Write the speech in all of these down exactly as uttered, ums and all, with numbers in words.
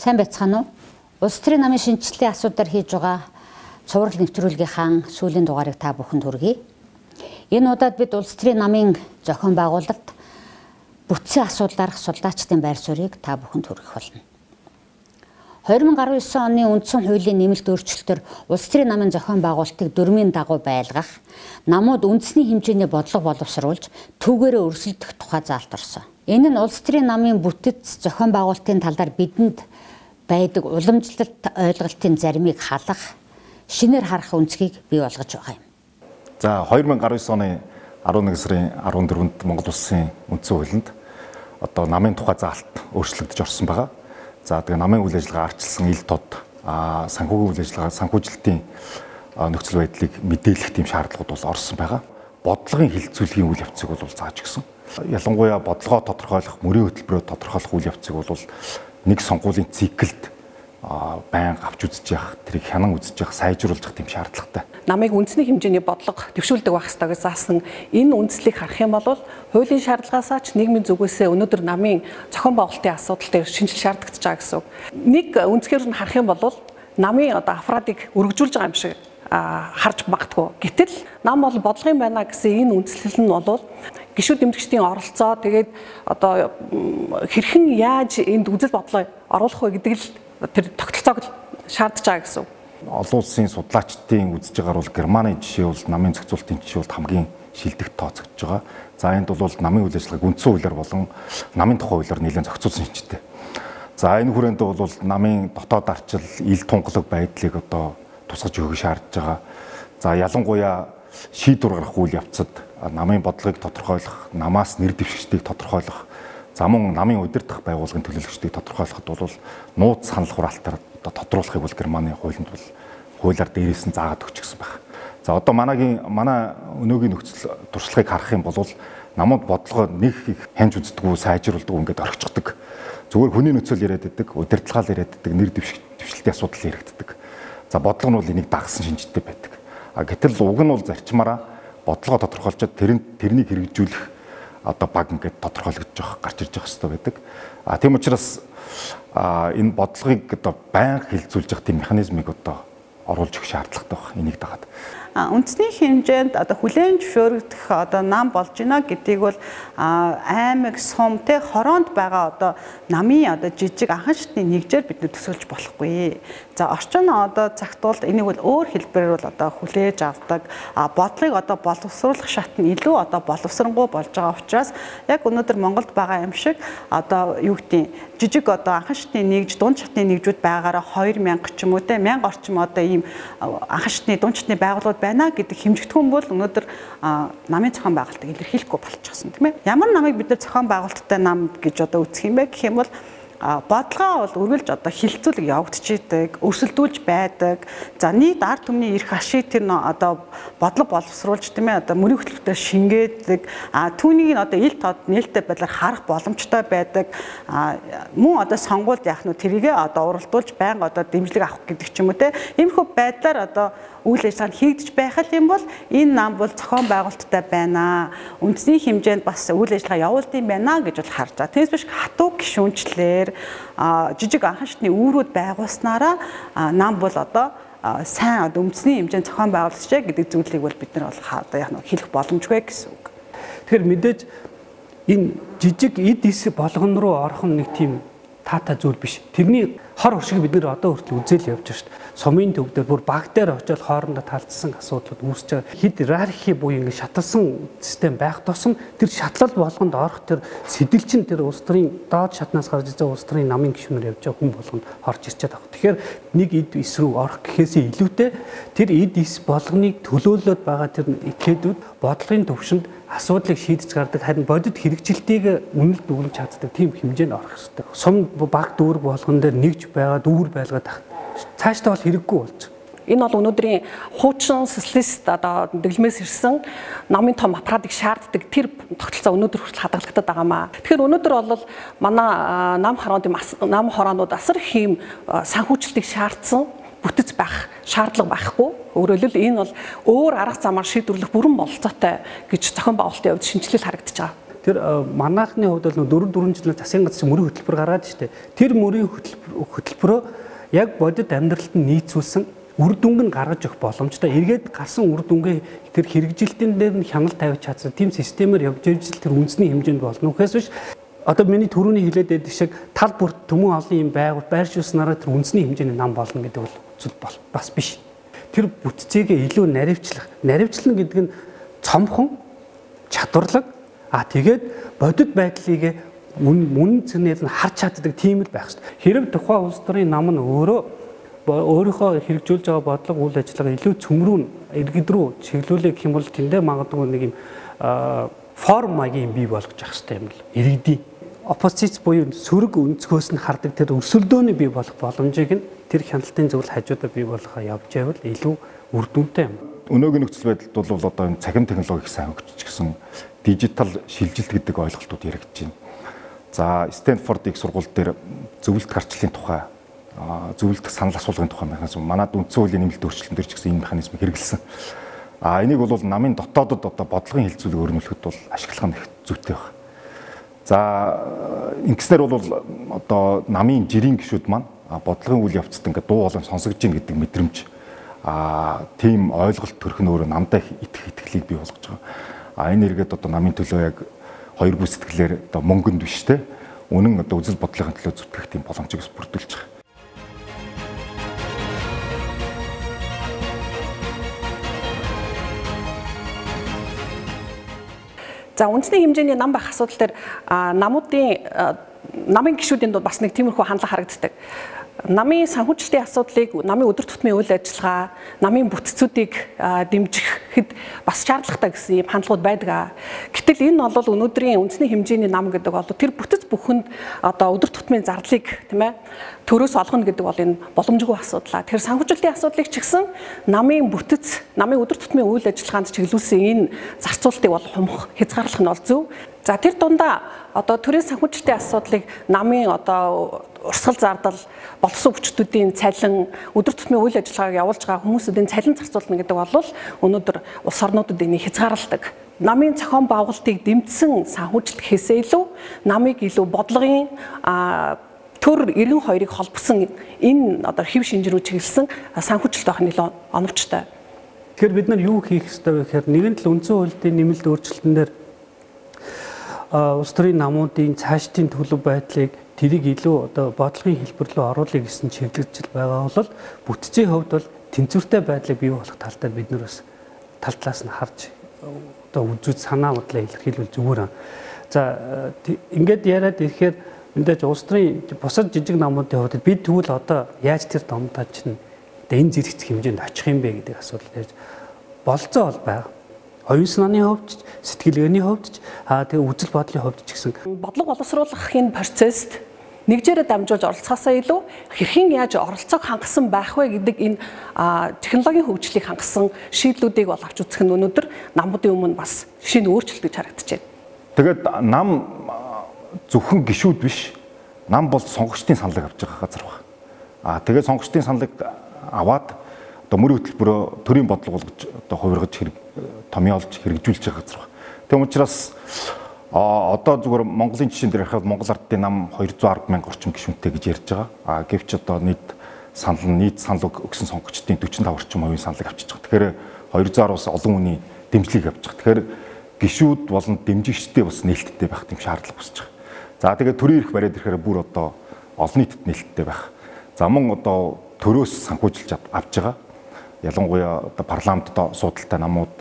Сайн байцгаана уу? Улс төрийн намын шинжилгээний асуудлаар хийж байгаа цуврал нэвтрүүлгийнхаа сүүлийн дугаарыг та бүхэнд хүргэе. Энэ удаад бид улс төрийн намын зохион байгуулалт бүтцийн асуудлаарх судлаачдын байр суурийг та бүхэнд хүргэх болно. хоёр мың арван девять оны үндсэн хуулийн нэмэлт өөрчлөлтөөр улс төрийн намын зохион байгуулалтыг дүрмийн дагуу байлгах, намууд үндэсний хэмжээний бодлого боловсруулж түүгээрээ өрсөлдөх тухай заалт орсон. Энэ нь улс төрийн намын бүтэц зохион байгуулалтын талаар бидэнд байдаг уламжлалт ойлголтын заримыг халах, шинээр харах өнцгийг бий болгож байгаа юм. За хоёр мың арван девять оны арван нэг сарын арван дөрөвөнд Монгол Улсын үндсэн хуулинд одоо намын тухай заалт өөрчлөгдөж орсон байгаа. За тэгээ намын үйл ажиллагаа арчилсан ил тод санхүүгийн үйл ажиллагаа санхүүжилтийн нөхцөл байдлыг мэдээлэх тийм шаардлагууд бол орсон байгаа. Бодлогын хилцүүлгийн үйл явцыг бол зааж өгсөн. Ялангуяа бодлогоо тодорхойлох, мөрийн хөтөлбөрөөр тодорхойлох үйл явцыг бол нэг сонгуулийн циклд байнга авч үзэж явах, тэрийг хянан үзэж явах, сайжруулж явах тийм шаардлагатай. Намыг үндэсний хэмжээний бодлого дэвшүүлдэг байх ёстой гэж заасан энэ үндслийг харах юм бол хуулийн шаардлагаасаа ч нийгмийн зүгээс өнөөдөр намын зохион байгуулалтын асуудал дээр шинжил шаардагдаж байгаа гэсэн үг. Нэг үндсгээр нь харах юм бол намын одоо афрадыг өргөжүүлж байгаа юм шиг харж магадгүй. Гэтэл нам бол бодлогын байна гэсэн энэ үндслэл нь бол гишүүд эмгэгчдийн оролцоо тэгээд одоо хэрхэн яаж энд үзэл бодлоо оруулах вэ гэдэг л тэр тогтолцоог шаардж байгаа гэсэн. Олон улсын судлаачдын үзэж байгаагаар бол Германы жишээ бол намын зохицуулалтын жишээ бол хамгийн шилдэг тооцогдож байгаа. За энд бол намын үйл ажиллагааг үндсэн хуулиар болон намын тухай хуулиар нэлээд зохицуулсан шинжтэй. За энэ хүрээнд бол намын дотоод арчил, ил тунгалаг байдлыг одоо тусгаж өгөх шаардж байгаа. За ялангуяа шийдвэр гаргах үйл явцад намын бодлогыг тодорхойлох, намаас нэр дэвшигчдийг тодорхойлох, за мөн намын удирдах байгууллагын төлөөлөгчдийг тодорхойлоход бол нууц санал хураалтаар тодруулахыг бол Германы хуулинд бол хуулиар дээрээс нь заагаад өгчихсөн байна. За одоо манайгийн манай өнөөгийн нөхцөл туршлагыг харах юм бол намууд бодлогоо нэг их хянж үздэггүй, сайжруулдаг ингээд орхичдаг. Зүгээр хүний нөхцөл яриад байдаг, удирдлагаар яриад байдаг, нэр дэвшилтийн асуудал яригддаг. За бодлого нь бол энийг дагсан шинжтэй байдаг. А гэтэл уг нь бол зарчмаараа бодлогоо тодорхойлчод тэр тэрнийг хэрэгжүүлэх одоо баг ингээд тодорхойлогдож явах, гарч ирж явах хэрэгтэй байдаг. А тийм учраас энэ бодлогыг одоо байнга хилцүүлж явах тийм механизмыг одоо оруулж өгөх шаардлагатай байна. Энийг дагаад. Үндэсний хэмжээнд одоо хүлээн зөвшөөрөгдөх одоо нам болж байна гэдгийг бол аймаг, сум те хороонд байгаа одоо намын одоо жижиг анхан шатны нэгжээр бид төсөөлж болохгүй. За орчин одоо цагтуулд энийг бол өөр хэлбэрээр бол одоо хүлээж авдаг. Бодлогыг одоо боловсруулах шат нь илүү одоо боловсронгуй болж байгаа учраас яг өнөөдөр Монголд байгаа юм шиг одоо юу гэдгийг жижиг одоо анхан шатны нэгж, дунд шатны нэгжүүд байгаараа хоёр мянга ч юм уу те мянга орчим одоо ийм анхан шатны, дунд шатны байгууллагууд байна гэдэг хэмжигдэхүүн бол өнөөдөр намын зохион байгуулалтыг илэрхийлэхгүй болчихсон тийм ээ. Ямар намыг бид нар зохион байгуулалттай нам гэж одоо үзэх юм бэ гэх юм бол бодлогоо бол үргэлж одоо хилцүүлэг явагдчихийдэг, өрсөлдүүлж байдаг. За нийт ард түмний эрх ашиг тэр одоо бодлого боловсруулж тийм ээ одоо мөрийн хөтөлбөртөө шингээдэг. А түүнийг нь одоо ил тод нээлттэй байдлаар харах боломжтой байдаг. А мөн одоо сонгуульд яах нь тэрийгээ одоо уралдуулж байнга одоо дэмжлэг авах гэдэг ч юм уу те. Иймэрхүү байдлаар одоо үйл ажиллагаа хийгдэж байх юм бол энэ нам бол зохион байгуулалттай байна. Үндэсний хэмжээнд бас үйл ажиллагаа явуулд юм байна гэж бол харж байгаа. Тэгээс биш хатуу гишүүнчлэр жижиг анхан шатны үүрүүд байгуулснараа нам бол одоо сайн одоо үндэсний хэмжээнд зохион байгуулагч гэдэг зүйлийг бол бид нар бол одоо яг нэг хэлэх боломжгүй гэсэн үг. Тэгэхээр мэдээж энэ жижиг эд эс болгон руу орох нь нэг тийм таатай зүйл биш. Тэрний хор уршиг бид нэр одоо хүртэл үзэл явж байгаа шүү дээ. Сумын төв дээр бүр баг дээр очиод хоорондоо талцсан асуудлууд үүсэж байгаа. Хэд иерархи буюу ингэ шаталсан систем байх тусам тэр шатлал болгонд орох тэр сэдэлчин тэр улс төрийн доод шатнаас гарч ирж байгаа улс төрийн намын гишүүнээр явж байгаа хүн болгонд орж ирчээд байгаа. Тэгэхээр нэг эд эс рүү орох гэхээсээ илүүтэй тэр эд эс болгоныг төлөөлөд байгаа тэр этгээдүүд бодлогын төвшөнд асуудлыг шийдэж гардаг харин бодит хэрэгжилтийг үнэлт өгүүлж чаддаг тийм хэмжээнд орох хэрэгтэй. Сум баг дүүрэг болгон дээр нэгж байгаа дүүр байлгаад тах цаашдаа бол хэрэггүй болж. Энэ бол өнөөдрийн хуучин социалист одоо дэглэмээс ирсэн намын том аппаратыг шаарддаг тэр тогтолцоо өнөөдөр хүртэл хадгалагдаад байгаамаа. Тэгэхээр өнөөдөр бол манай нам хорооны нам хороонууд асар их юм санхүүжилтийг шаардсан бүтэц байх шаардлага байхгүй. Өөрөөр хэлбэл энэ бол өөр арга замаар шийдвэрлэх бүрэн бололцоотой гэж зохион байгуулалтын хувьд шинжилэл харагдаж байгаа. тэр манайхны хувьд бол дөрөв дөрвөн жилийн засгийн газар мөрийн хөтөлбөр гаргаад штэ. Тэр мөрийн хөтөлбөрөө яг бодит амьдралд нь нийцүүлсэн үр дүнг нь гаргаж өгөх боломжтой. Эргээд гарсан үр дүнгээ тэр хэрэгжилтийн дээр нь хяналт тавьж чадсан тийм системээр явж ижил тэр үндэсний хэмжээнд болно. Үхээс биш одоо миний түрүүний хэлээд байдаг шиг тал бүрт төмөн олон юм байгуул байршуулснараа тэр үндэсний хэмжээний нам болно гэдэг бол үзэл бол бас биш. Тэр бүтцийгээ илүү наривчлах. Наривчлна гэдэг нь цомхон чадварлаг а тэгээд бодит байдлыг мөн цэнээр нь харж чаддаг тийм л байх хэрэгтэй. Хэрэг тухайн улс төрийн нам нь өөрөө өөрийнхөө хэрэгжүүлж байгаа бодлого үйл ажиллагаа илүү цөмрүү иргэд рүү чиглүүлэх гэх юм бол тэндээ магадгүй нэг юм форм маягийн бий болгож явах хэрэгтэй юм л иргэдийн оппозиц буюу сөрөг өнцгөөс нь хардаг тэр өрсөлдөөний бий болох боломжийг нь тэр хяналтын зөвлөл хажуудаа бий болгохоо явж байвал илүү үр дүнтэй юм. Өнөөгийн нөхцөл байдалд бол одоо энэ цахим технологи сайн хөгжиж гисэн дижитал шилжилт гэдэг ойлголтууд яригдж байна. За Стэнфорд их сургууль дээр зөвлөлт гарчлалын тухай зөвлөлдөх санал асуулгын тухай механизм манад үндсэн хуулийн нэмэлт өөрчлөлтөн төр ч гэсэн энэ механизмыг хэрэгэлсэн. А энийг бол намын дотоодод одоо бодлогын хилцүүлэг өрнүүлэхэд бол ашиглах нь их зүйтэй байна. За ингэснээр бол одоо намын жирийн гишүүд маань бодлогын үйл явцад ингээд дуу хоолой сонсогдож гин гэдэг мэдрэмж а тийм ойлголт төрөх нь өөрөө намдаа итгэх итгэлийг бий болгож байгаа. А энэ эргээд одоо намын төлөө яг хоёр бүр сэтгэлээр одоо мөнгөнд биш те үнэн одоо үзэл бодлогын төлөө зүтгэх тийм боломжийг бүрдүүлж байгаа. За үндэсний хэмжээний нам байх асуудал дээр намуудын намын гишүүдийн дунд бас нэг тиймэрхүү хандлага харагддаг. Намын санхүүжилтийн асуудлыг намын өдөр тутмын үйл ажиллагаа, намын бүтцүүдийг дэмжихэд бас шаардлагатай гэсэн юм хандлагууд байдаг. Гэтэл энэ бол өнөөдрийн үндэсний хэмжээний нам гэдэг бол тэр бүтэц бүхэнд одоо өдөр тутмын зардлыг тийм ээ төрөөс олгоно гэдэг бол энэ боломжгүй асуудал. Тэр санхүүжилтийн асуудлыг ч гэсэн намын бүтэц, намын өдөр тутмын үйл ажиллагаанд чиглүүлсэн энэ зарцуултыг бол хумх хязгаарлах нь бол зөв. За тэр дундаа одоо төрийн санхүүжилтийн асуудлыг намын одоо урсгал зардал, боловсон хүчтүүдийн цалин, өдөр тутмын үйл ажиллагааг явуулж байгаа хүмүүсийн цалин зарцуулна гэдэг бол өнөөдөр улс орнуудад энийг хязгаарладаг. Намын зохион байгуулалтыг дэмжсэн санхүүжилт гэхээсээ илүү намыг илүү бодлогын төр эргэн хоёрыг холбосон энэ одоо хэв шинжрүү чиглэсэн санхүүжилт байх нь илүү оновчтой. Тэгэхээр бид нар юу хийх ёстой вэ гэхээр нэгэн л үндсэн хуулийн нэмэлт өөрчлөлтөн дээр улс төрийн намуудын цаашдын төлөв байдлыг тэрийг илүү одоо бодлогын хэлбэр рүү оруулах гэсэн чиглэлжил байгаа бол бүтцийн хувьд бол тэнцвэртэй байдлыг бий болгох тал дээр бид нар бас тал талаас нь харж одоо үзүүц санаа бодлоо илэрхийлвэл зүгээр. За ингээд яриад ирэхээр мэдээж улс төрийн бусад жижиг намуудын хувьд бид тэгвэл одоо яаж тэр домдоо чинь энэ зэрэгцэх хэмжээнд очих юм бэ гэдэг асуудал ярьж болцоо бол байгаа. Оюун санааны хувьд, сэтгэлгээний хувьд, аа тэгээ үзэл бодлын хувьд ч гэсэн бодлого боловсруулах энэ процесст нэгжээрээ дамжуулж оролцохоосоо илүү хэрхэн яаж оролцоог хангасан байх вэ гэдэг энэ технологийн хөгжлийг хангасан шийдлүүдийг бол авч үзэх нь өнөөдөр намуудын өмнө бас шинэ өөрчлөлт гэж харагдаж байна. Тэгээд нам зөвхөн гишүүд биш, нам бол сонгогчдын саналыг авч байгаа газар байна. Аа тэгээд сонгогчдын саналыг аваад одоо мөрийн хөтөлбөрөөр төрийн бодлого болгож одоо хувиргаж хэрэг томьёолж хэрэгжүүлж байгаа газар байна. Тийм учраас а одоо зүгээр Монголын жишээн дээр харахад Монгол ардын нам хоёр зуун арван мянга орчим гишүүнтэй гэж ярьж байгаа. А гэвч одоо нийт санал нийт санал өгсөн сонгогчдын дөрвөн таван орчим хувийн саналыг авчиж байгаа. Тэгэхээр хоёр зуун араас олон хүний дэмжлэгийг авч байгаа. Тэгэхээр гишүүд болон дэмжигчдээ бас нээлттэй байх тийм шаардлага үүсэж байгаа. За тэгээд төрийн эрх бариад ирэхээр бүр одоо олон нийтэд нээлттэй байх. За мөн одоо төрөөс санхүүжилж авч байгаа. Ялангуяа одоо парламентд суудалтай намууд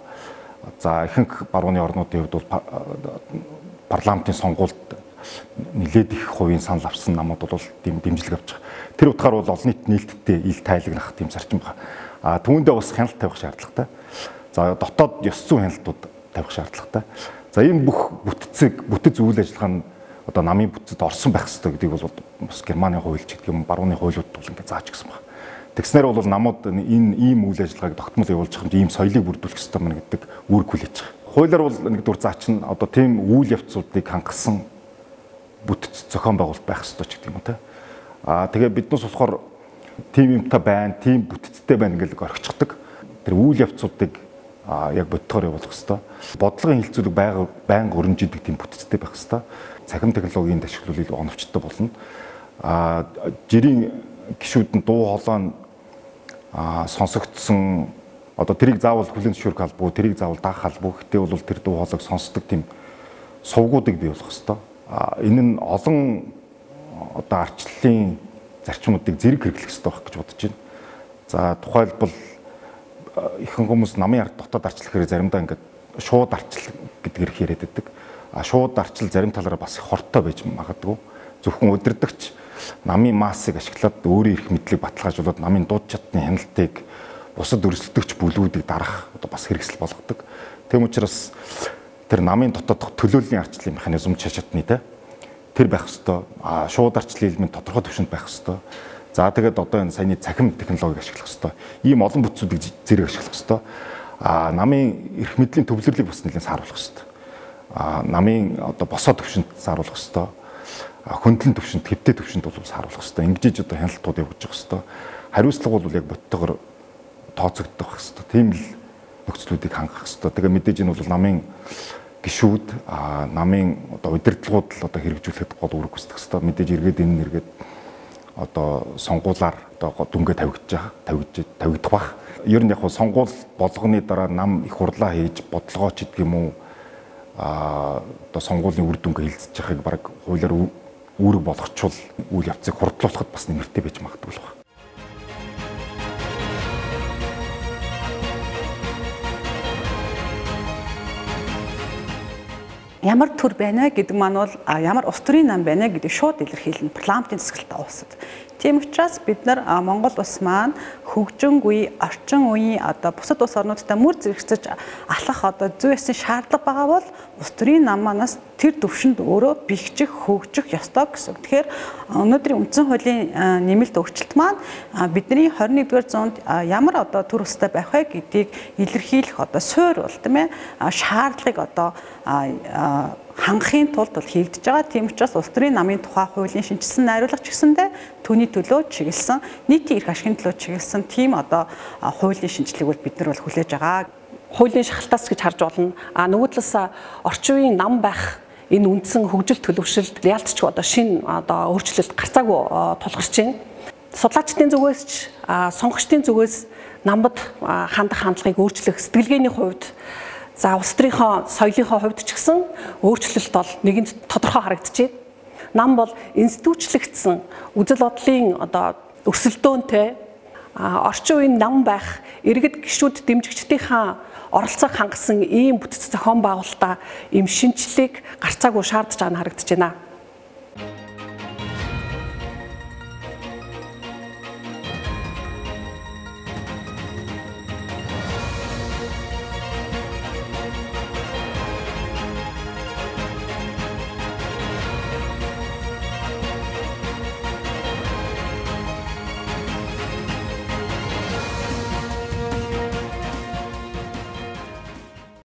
за ихэнх барууны орнуудын хувьд бол парламентын сонгуульд нэлээд их хувийн санал авсан намууд бол тийм дэмжлэг авч байгаа. Тэр утгаар бол олон нийт нээлттэй ил тайлагнах тийм зарчим байна. А түүндээ бас хяналт тавих шаардлагатай. За дотоод ёс зүйн хяналтууд тавих шаардлагатай. За энэ бүх бүтцийг бүтэц үйл ажиллагаа нь одоо намын бүтцэд орсон байх хэрэгтэй гэдгийг бол бас Германы хуульч гэдэг юм барууны хуулиуд бол ингэ зааж гисэн байна. Тэгснээр бол намууд энэ ийм үйл ажиллагааг тогтмол явуулж байгаа юм ийм соёлыг бүрдүүлэх хэрэгтэй мэн гэдэг үүрэг хүлээж байгаа. Хуулиар бол нэгдүгээр заач нь одоо тийм үйл явцуудыг хангасан бүтэц зохион байгуулалт байх хэрэгтэй ч гэдэг юм уу те. Аа тэгээ биднээс болохоор тийм юмтай байна, тийм бүтэцтэй байна гэж орхичихдаг. Тэр үйл явцуудыг а яг бодтойгоор явуулах хэрэгтэй. Бодлогын хилцүүлэг байнга байнга өрнжидэг тийм бүтцтэй байх хэрэгтэй. Цахим технологийн ашиглуулыг оновчтой болно. А жирийн гишүүд нь дуу хоолой нь сонсогдсон одоо тэрийг заавал хүлээн зөвшөөрөх албагүй, тэрийг заавал даах албагүй. Гэтэ бол тэр дуу хоолойг сонсдог тийм сувгуудыг бий болгох хэрэгтэй. А энэ нь олон одоо арчлалын зарчмуудыг зэрэг хэрэглэх хэрэгтэй байх гэж бодож байна. За тухайлбал ихэнх хүмүүс намын ард дотоод арчлах хэрэг заримдаа ингээд шууд арчлал гэдгээр яриад байдаг. А шууд арчлал зарим талаараа бас их хортой байж магадгүй. Зөвхөн удирдахч намын массыг ашиглаад өөрийн эрх мэдлийг баталгаажуулаад намын дууд чадны хяналтыг бусад өрсөлдөгч бүлгүүдийг дарах одоо бас хэрэгсэл болгодог. Тэм учраас тэр намын дотоодох төлөөллийн арчлалын механизм чачатны те тэр байх ёстой. А шууд арчлалын элемент тодорхой түвшинд байх ёстой. За тэгээд одоо энэ саяны цахим технологиг ашиглах ёстой. Ийм олон бүтцүүдийг зэрэг ашиглах ёстой. А намын эрх мэдлийн төвлөрлийг бас нэлээд сааруулах ёстой. А намын одоо босоо түвшинд сааруулах ёстой. Хөндлөн түвшинд, хэвтэй түвшинд бол сааруулах ёстой. Ингэж одоо хяналтууд явуулж явах ёстой. Хариуцлага бол яг бодтойгоор тооцогдох ёстой. Тийм л нөхцлүүдийг хангах ёстой. Тэгээ мэдээж энэ бол намын гишүүд, а намын одоо удирдлагууд л одоо хэрэгжүүлэхэд гол үүрэг гүйцэтгэх ёстой. Мэдээж эргээд энэ нэргээд одоо сонгуулаар одоо дүнгээ тавигдж байгаа, тавигдж тавигдах бах. Ер нь яг сонгуул болгоны дараа нам их хурлаа хийж бодлогоо ч гэдэг юм уу а одоо сонгуулийн үр дүнгээ хилцэж байгааг баг хуулиар үүрэг болгочвол үйл явцыг хурдлуулахад бас нэмэртэй байж магадгүй л байна. Ямар төр байна вэ гэдэг маань бол ямар улс төрийн нам байна гэдэг шууд илэрхийлнэ парламентын засаглалтаа улсад. Тийм учраас бид нар Монгол улс маань хөгжинг үе, орчин үеийн одоо бусад улс орнуудтай мөр зэрэгцэж алхах одоо зүй ёсны шаардлага байгаа бол улс төрийн нам манаас тэр төвшөнд өөрөө бэхжих, хөгжих ёстой гэсэн. Тэгэхээр өнөөдрийн үндсэн хуулийн нэмэлт өөрчлөлт маань бидний хорин нэгдүгээр зуунд ямар одоо төр устай байх вэ гэдгийг илэрхийлэх одоо суурь бол тийм ээ шаардлагыг одоо хангахын тулд бол хийгдэж байгаа. Тийм учраас улс төрийн намын тухай хуулийн шинжилсэн найруулга ч гэсэндээ түүний төлөө чиглэсэн, нийтийн эрх ашигын төлөө чиглэсэн тийм одоо хуулийн шинжилгээг бол бид нар бол хүлээж байгаа. Хуулийн шахалтаас гэж харж болно. А нөгөө талаас орчин үеийн нам байх энэ үндсэн хөгжил төлөвшөлт ялцч одоо шинэ одоо өөрчлөлт гарцаагүй тулгарч байна. Судлаачдын зүгээс ч сонгогчдын зүгээс намбад хандах хандлагыг өөрчлөх сэтгэлгээний хувьд за улс төрийнхөө соёлынхоо хувьд ч гэсэн өөрчлөлт бол нэгэнд тодорхой харагдчихэ. Нам бол институтчлэгдсэн үзэл бодлын одоо өрсөлдөөнтэй орчин үеийн нам байх иргэд гишүүд дэмжигчдийнхаа оролцоог хангасан ийм бүтц зохион байгуулалтаа ийм шинжлэлийг гарцаагүй шаардж байгаа нь харагдаж байна.